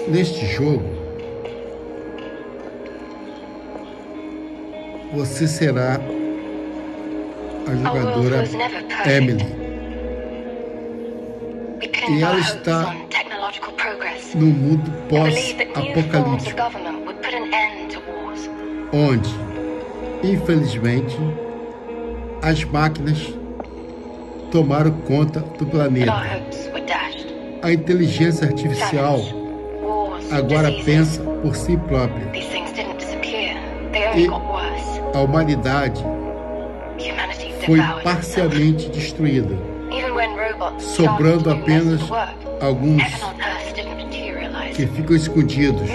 Neste jogo, você será a jogadora Emily. E ela está no mundo pós-apocalíptico, onde, infelizmente, as máquinas tomaram conta do planeta. A inteligência artificial agora pensa por si própria. E a humanidade foi parcialmente destruída, sobrando apenas alguns que ficam escondidos.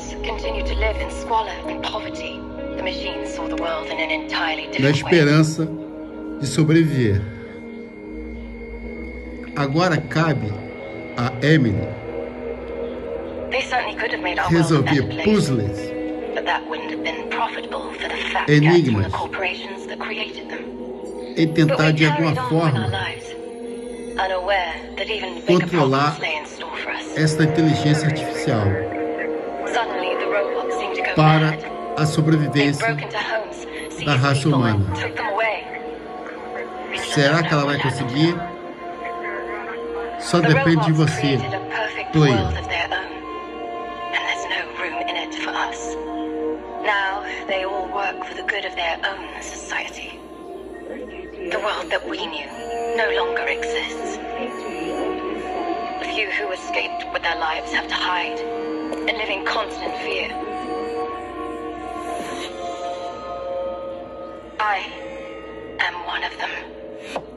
Na esperança de sobreviver. Agora cabe a Emily resolver puzzles, enigmas e tentar de alguma forma controlar esta inteligência artificial para a sobrevivência da raça humana. Será que ela vai conseguir? Só depende de você, player. Now they all work for the good of their own society. The world that we knew no longer exists. The few who escaped with their lives have to hide and live in constant fear. I am one of them.